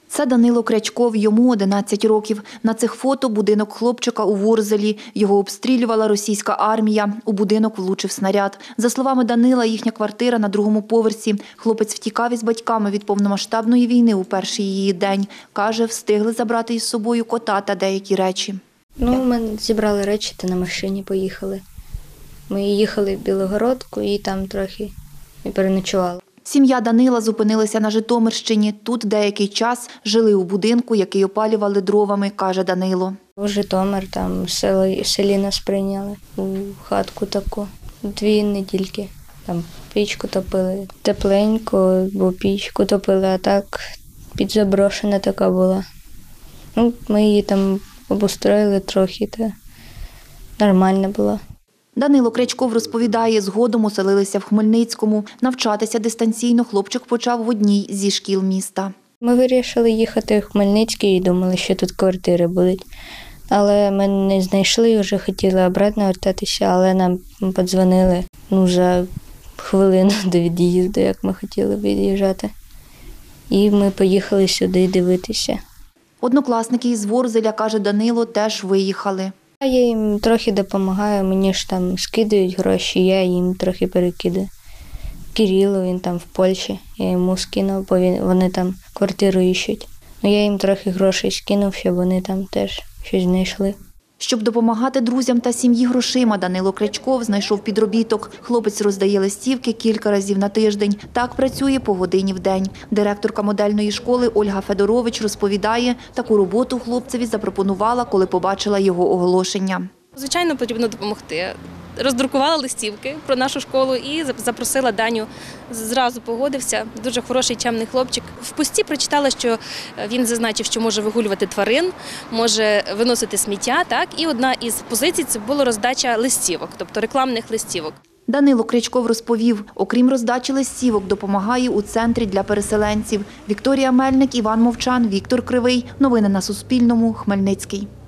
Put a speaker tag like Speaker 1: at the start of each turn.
Speaker 1: Це Данило Крячков, йому 11 років. На цих фото будинок хлопчика у Ворзелі. Його обстрілювала російська армія. У будинок влучив снаряд. За словами Данила, їхня квартира на другому поверсі. Хлопець втікав із батьками від повномасштабної війни у перший її день. Каже, встигли забрати із собою кота та деякі речі.
Speaker 2: Ми зібрали речі та на машині поїхали. Ми їхали в Білогородку і там трохи переночували.
Speaker 1: Сім'я Данила зупинилася на Житомирщині. Тут деякий час жили у будинку, який опалювали дровами, каже Данило.
Speaker 2: У Житомир, там в селі нас прийняли, у хатку таку, 2 недільки. Там пічку топили, тепленько, бо пічку топили, а так підзаброшена така була. Ми її там обустроїли трохи, та нормально було.
Speaker 1: Данило Крячков розповідає, згодом оселилися в Хмельницькому. Навчатися дистанційно хлопчик почав в одній зі шкіл міста.
Speaker 2: Ми вирішили їхати в Хмельницький і думали, що тут квартири будуть. Але ми не знайшли, вже хотіли обратно вертатися, але нам подзвонили за хвилину до від'їзду, як ми хотіли від'їжджати. І ми поїхали сюди дивитися.
Speaker 1: Однокласники із Ворзеля, каже Данило, теж виїхали.
Speaker 2: Я їм трохи допомагаю, мені ж там скидають гроші, я їм трохи перекидаю. Кирило, він там в Польщі, я йому скинув, бо вони там квартиру іщуть. Я їм трохи грошей скинув, щоб вони там теж щось знайшли.
Speaker 1: Щоб допомагати друзям та сім'ї грошима, Данило Крячков знайшов підробіток. Хлопець роздає листівки кілька разів на тиждень. Так працює по годині в день. Директорка модельної школи Ольга Федорович розповідає, таку роботу хлопцеві запропонувала, коли побачила його оголошення.
Speaker 3: Звичайно, потрібно допомогти. Роздрукувала листівки про нашу школу і запросила Даню. Зразу погодився. Дуже хороший, чемний хлопчик. В пості прочитала, що він зазначив, що може вигулювати тварин, може виносити сміття. І одна із позицій – це була роздача листівок, тобто рекламних листівок.
Speaker 1: Данило Крячков розповів, окрім роздачі листівок, допомагає у центрі для переселенців. Вікторія Мельник, Іван Мовчан, Віктор Кривий. Новини на Суспільному. Хмельницький.